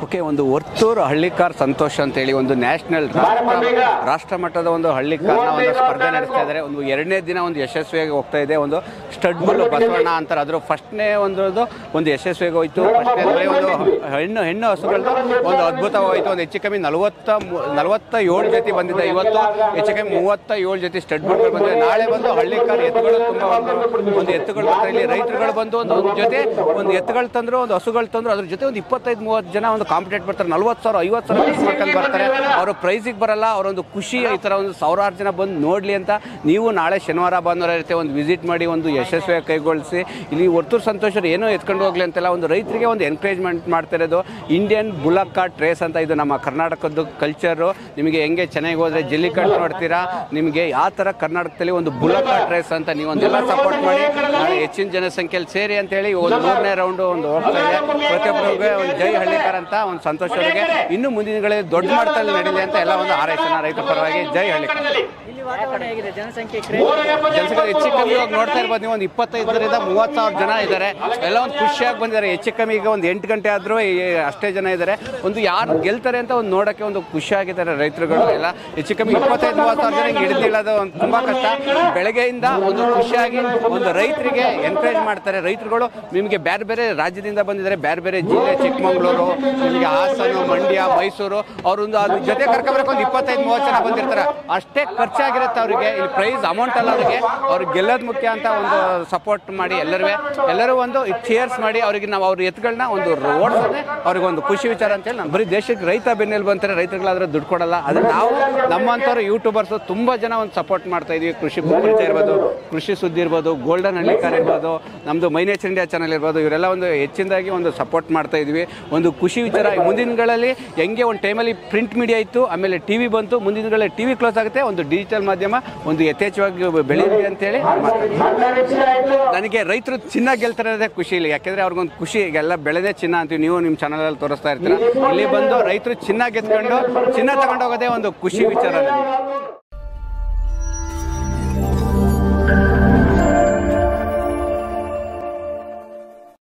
Okay, ಒಂದು ವರ್ತೂರು ಹಳ್ಳಿಕಾರ್ ಸಂತೋಷ ಅಂತೇಳಿ ಒಂದು ನ್ಯಾಷನಲ್ ರಾಷ್ಟ್ರ ಮಟ್ಟದ ಒಂದು ಹಳ್ಳಿಕಾರ್ನ ಒಂದು ಸ್ಪರ್ಧೆ ನಡೆಸ್ತಾ ಇದ್ದಾರೆ. ಒಂದು ಎರಡನೇ ದಿನ ಒಂದು ಯಶಸ್ವಿಯಾಗಿ ಹೋಗ್ತಾ ಇದೆ. ಒಂದು ಸ್ಟಡ್ ಬುಲ್ ಬಸವಣ್ಣ ಅಂತಾರೆ, ಅದ್ರ ಫಸ್ಟ್ನೇ ಒಂದು ಯಶಸ್ವಿಯಾಗಿ ಹೋಯ್ತು. ಫಸ್ಟ್ನೇ ಒಂದು ಹೆಣ್ಣು ಹಸುಗಳದ್ದು ಒಂದು ಅದ್ಭುತವಾಯಿತು. ಒಂದು ಹೆಚ್ಚು ಕಮ್ಮಿ 47 ಜೊತೆ ಬಂದಿದೆ. ಇವತ್ತು ಹೆಚ್ಚು ಕಮ್ಮಿ 37 ಜೊತೆ ಸ್ಟಡ್ ಬುಲ್ಗಳು ಬಂದಿದೆ. ನಾಳೆ ಬಂದು ಹಳ್ಳಿಕಾರ್ ಎತ್ತುಗಳು ತುಂಬ ಒಂದು ಎತ್ತುಗಳು ಬರ್ತಾರೆ. ಇಲ್ಲಿ ರೈತರುಗಳು ಬಂದು ಒಂದು ಜೊತೆ ಒಂದು ಎತ್ತುಗಳು ತಂದ್ರು, ಒಂದು ಹಸುಗಳು ತಂದ್ರು, ಅದ್ರ ಜೊತೆ ಒಂದು 25-30 ಜನ ಒಂದು ಕಾಂಪಿಟೇಟ್ ಬರ್ತಾರೆ. 40,000 50,000 ಖರ್ಚು ಮಾಡ್ಕೊಂಡು ಬರ್ತಾರೆ. ಅವರು ಪ್ರೈಸಿಗೆ ಬರಲ್ಲ, ಅವರೊಂದು ಖುಷಿ ಈ ಥರ ಒಂದು 1000 ಜನ ಬಂದು ನೋಡಲಿ ಅಂತ ನೀವು ನಾಳೆ ಶನಿವಾರ ಭಾನುವಾರ ಇರುತ್ತೆ ಒಂದು ವಿಸಿಟ್ ಮಾಡಿ ಒಂದು ಯಶಸ್ವಿಯಾಗಿ ಕೈಗೊಳಿಸಿ. ಇಲ್ಲಿ ವರ್ತೂರು ಸಂತೋಷರು ಏನೋ ಎತ್ಕೊಂಡು ಹೋಗ್ಲಿ ಅಂತೆಲ್ಲ ಒಂದು ರೈತರಿಗೆ ಒಂದು ಎನ್ಕರೇಜ್ಮೆಂಟ್ ಮಾಡ್ತಿರೋದು. ಇಂಡಿಯನ್ ಬುಲಕ್ ಕಾರ್ಟ್ ರೇಸ್ ಅಂತ, ಇದು ನಮ್ಮ ಕರ್ನಾಟಕದ್ದು ಕಲ್ಚರು. ನಿಮಗೆ ಹೆಂಗೆ ಚೆನ್ನಾಗಿ ಹೋದರೆ ಜಲ್ಲಿಕಟ್ಟು ನೋಡ್ತೀರಾ, ನಿಮಗೆ ಯಾವ ಥರ ಕರ್ನಾಟಕದಲ್ಲಿ ಒಂದು ಬುಲಕ್ ಕಾರ್ಟ್ ರೇಸ್ ಅಂತ ನೀವು ಒಂದೆಲ್ಲ ಸಪೋರ್ಟ್ ಮಾಡಿ ನಾಳೆ ಹೆಚ್ಚಿನ ಜನಸಂಖ್ಯೆಯಲ್ಲಿ ಸೇರಿ ಅಂತೇಳಿ ಒಂದು 3ನೇ ರೌಂಡು ಒಂದು ಹೋಗ್ತಾ ಇದೆ. ಪ್ರತಿಯೊಬ್ಬರಿಗೆ ಒಂದು ಜೈ ಹಳ್ಳಿಕಾರ್ ಅಂತ ಒಂದು ಸಂತೋಷ ಅವರಿಗೆ ಇನ್ನೂ ಮುಂದಿನ ದಿನಗಳಲ್ಲಿ ದೊಡ್ಡ ಮಟ್ಟದಲ್ಲಿ ನಡೀಲಿ ಅಂತ ಎಲ್ಲ ಒಂದು ಹಾರೈಸೋಣ ರೈತರ ಪರವಾಗಿ. ಜೈ ಹಳ್ಳಿಕಾರ್. ಜನಸಂಖ್ಯೆ ಹೆಚ್ಚು ಕಮ್ಮಿ ಹೋಗಿ ನೋಡ್ತಾ ಇರ್ಬೋದು ನೀವು, ಒಂದು 25,000 30,000 ಜನ ಇದ್ದಾರೆ. ಎಲ್ಲ ಒಂದು ಖುಷಿಯಾಗಿ ಬಂದಿದ್ದಾರೆ. ಹೆಚ್ಚು ಕಮ್ಮಿ ಈಗ ಒಂದು 8 ಗಂಟೆ ಆದರೂ ಅಷ್ಟೇ ಜನ ಇದ್ದಾರೆ. ಒಂದು ಯಾರು ಗೆಲ್ತಾರೆ ಅಂತ ಒಂದು ನೋಡೋಕ್ಕೆ ಒಂದು ಖುಷಿಯಾಗಿದ್ದಾರೆ ರೈತರುಗಳು ಎಲ್ಲ. ಹೆಚ್ಚು ಕಮ್ಮಿ 25-30,000 ಜನ ಹಿಂಗೆ ಹಿಡಿದಿಲ್ಲದು ಒಂದು ತುಂಬ ಕಷ್ಟ. ಬೆಳಗ್ಗೆಯಿಂದ ಒಂದು ಖುಷಿಯಾಗಿ ಒಂದು ರೈತರಿಗೆ ಎನ್ಕರೇಜ್ ಮಾಡ್ತಾರೆ. ರೈತರುಗಳು ನಿಮಗೆ ಬೇರೆ ಬೇರೆ ರಾಜ್ಯದಿಂದ ಬಂದಿದ್ದಾರೆ, ಬೇರೆ ಬೇರೆ ಜಿಲ್ಲೆ, ಚಿಕ್ಕಮಗಳೂರು, ನಿಮಗೆ ಹಾಸನ, ಮಂಡ್ಯ, ಮೈಸೂರು, ಅವರೊಂದು ಅದ್ರ ಜೊತೆ ಕರ್ಕೊಬರಕ್ಕೆ ಒಂದು 25-30 ಜನ ಬಂದಿರ್ತಾರೆ. ಅಷ್ಟೇ ಖರ್ಚಾಗಿರುತ್ತೆ ಅವರಿಗೆ. ಇಲ್ಲಿ ಪ್ರೈಸ್ ಅಮೌಂಟ್ ಅಲ್ಲ ಅವರಿಗೆ, ಅವ್ರಿಗೆ ಗೆಲ್ಲೋದು ಮುಖ್ಯ ಅಂತ ಒಂದು ಸಪೋರ್ಟ್ ಮಾಡಿ ಎಲ್ಲರೂ ಒಂದು ಚೇರ್ಸ್ ಮಾಡಿ ಅವರಿಗೆ ನಾವು ಅವ್ರ ಎತ್ತುಗಳನ್ನ ಒಂದು ಓಡಿಸೋದೇ ಅವ್ರಿಗೊಂದು ಖುಷಿ ವಿಚಾರ ಅಂತೇಳಿ. ನಾನು ಬರೀ ದೇಶಕ್ಕೆ ರೈತ ಬೆನ್ನೆಲು ಬಂತಾರೆ, ರೈತರುಗಳಾದ್ರೆ ದುಡ್ಡು ಕೊಡಲ್ಲ. ಅದು ನಾವು ನಮ್ಮಂಥವ್ರು ಯೂಟ್ಯೂಬರ್ಸು ತುಂಬ ಜನ ಒಂದು ಸಪೋರ್ಟ್ ಮಾಡ್ತಾ ಇದೀವಿ. ಕೃಷಿ ಪರಿಚಯ ಇರ್ಬೋದು, ಕೃಷಿ ಸುದ್ದಿ ಇರ್ಬೋದು, ಗೋಲ್ಡನ್ ಹಳ್ಳಿಕಾರ್ ಇರ್ಬೋದು, ನಮ್ಮದು ಮೈ ನೇಚರ್ ಇಂಡಿಯಾ ಚಾನಲ್ ಇರ್ಬೋದು, ಇವರೆಲ್ಲ ಒಂದು ಹೆಚ್ಚಿನದಾಗಿ ಒಂದು ಸಪೋರ್ಟ್ ಮಾಡ್ತಾ ಇದ್ವಿ. ಒಂದು ಖುಷಿ ವಿಚಾರ. ಮುಂದಿನ ದಿನಗಳಲ್ಲಿ ಹೆಂಗೆ ಒಂದು ಟೈಮಲ್ಲಿ ಪ್ರಿಂಟ್ ಮೀಡಿಯಾ ಇತ್ತು, ಆಮೇಲೆ ಟಿವಿ ಬಂತು, ಮುಂದಿನ ದಿನಗಳಲ್ಲಿ ಟಿವಿ ಕ್ಲೋಸ್ ಆಗುತ್ತೆ, ಒಂದು ಡಿಜಿಟಲ್ ಮಾಧ್ಯಮ ಒಂದು ಯಥೇಚ್ಛವಾಗಿ ಬೆಳೀಲಿ ಅಂತೇಳಿ ನನಗೆ ರೈತರು ಚಿನ್ನ ಗೆಲ್ತಾರೆ ಖುಷಿ ಇಲ್ಲ. ಯಾಕೆಂದರೆ ಅವ್ರಿಗೊಂದು ಖುಷಿ, ಈಗೆಲ್ಲ ಬೆಳೆದೇ ಚಿನ್ನ ಅಂತೀವಿ, ನೀವು ನಿಮ್ಮ ಚಾನಲಲ್ಲಿ ತೋರಿಸ್ತಾ ಇರ್ತೀರ. ಇಲ್ಲಿ ಬಂದು ರೈತರು ಚಿನ್ನ ಗೆದ್ಕೊಂಡು ಚಿನ್ನ ತಗೊಂಡೋಗೋದೇ ಒಂದು ಖುಷಿ ವಿಚಾರ.